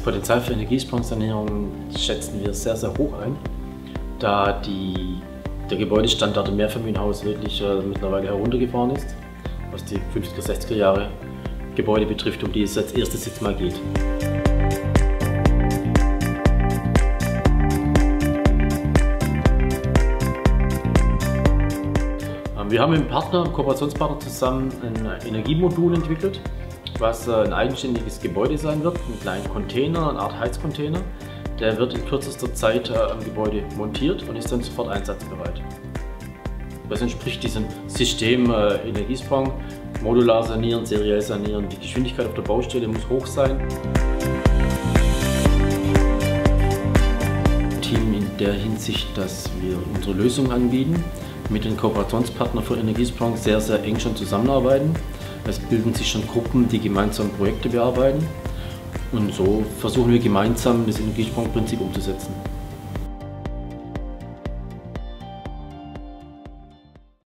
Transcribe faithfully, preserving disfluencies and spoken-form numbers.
Potenzial für Energiesparsanierung schätzen wir sehr, sehr hoch ein, da die, der Gebäudestandard im Mehrfamilienhaus wirklich äh, mittlerweile heruntergefahren ist, was die fünfziger, sechziger Jahre Gebäude betrifft, um die es als erstes jetzt mal geht. Wir haben mit einem Partner, einem Kooperationspartner zusammen ein Energiemodul entwickelt, was ein eigenständiges Gebäude sein wird, einen kleinen Container, eine Art Heizcontainer. Der wird in kürzester Zeit am Gebäude montiert und ist dann sofort einsatzbereit. Das entspricht diesem System äh, Energiesparung, modular sanieren, seriell sanieren. Die Geschwindigkeit auf der Baustelle muss hoch sein. Team in der Hinsicht, dass wir unsere Lösung anbieten, mit den Kooperationspartnern für Energiesparung sehr, sehr eng schon zusammenarbeiten. Es bilden sich schon Gruppen, die gemeinsam Projekte bearbeiten. Und so versuchen wir gemeinsam das Energiesparungsprinzip umzusetzen.